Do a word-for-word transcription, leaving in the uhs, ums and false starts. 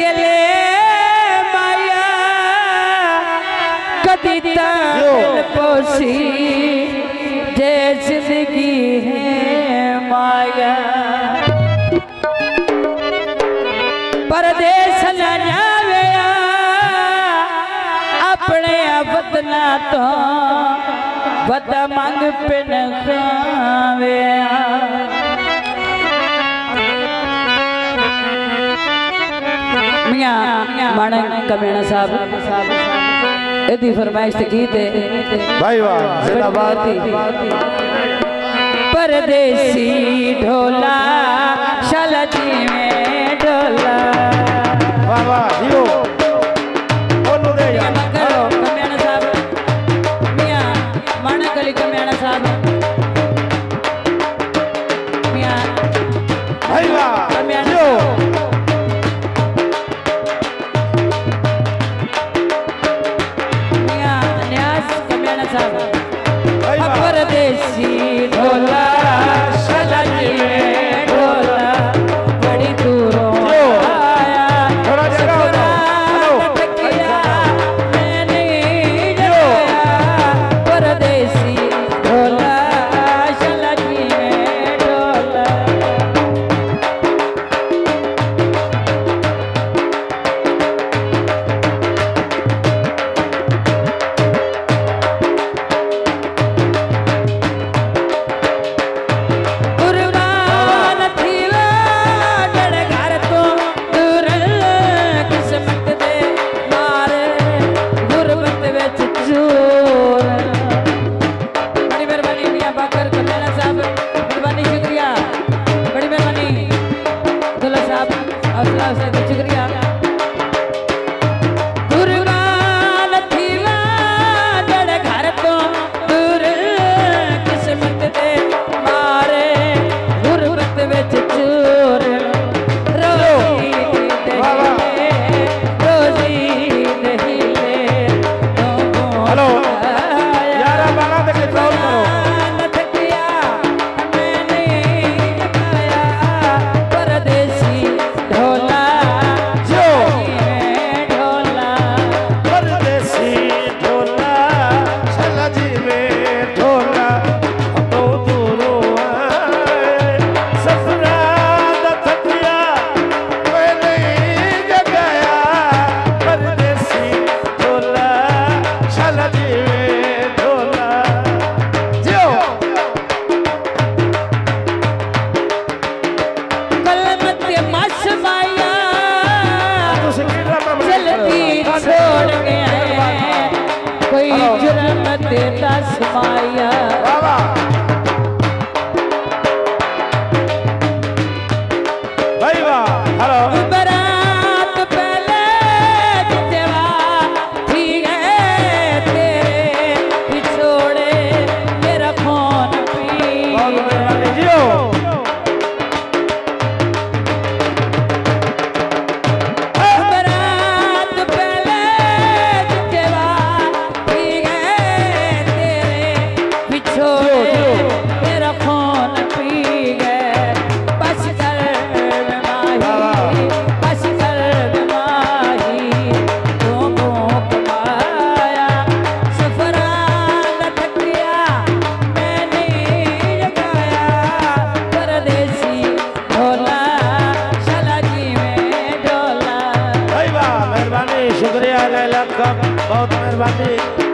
तेले माया कदी तक पोसी जे जिंदगी है माया परदेश न जावे अपने वतना तो वत मंग पिन खावे मियां माणक कमेणा साहब एदी फरमाइश की थे भाई वाह जिंदाबाद परदेसी ढोला शलजी में ढोला वाह वाह दियो बोलो दे यार करो कमेणा साहब मियां माणक अली कमेणा साहब मियां भाई वाह दियो परदेसी ढोला शलजी में ढोला बड़ी दूरों आया थोड़ा जगह टकिया मैंने जगाया परदेसी ढोला शलजी में ढोला शुक्रिया गुरबान थीवा जड़ घर तो दूर किस्मत दे मारे गुरबत विच चूर रोजी दे रोजी नहीं ले हेलो यार बाला तक कॉल करो कोई जुर्म देता समाया भाई वाह हेलो बरात पहले जितेवा ठीक है तेरे पिछोड़े मेरा फोन पी जियो शुक्रिया बहुत मेहरबानी।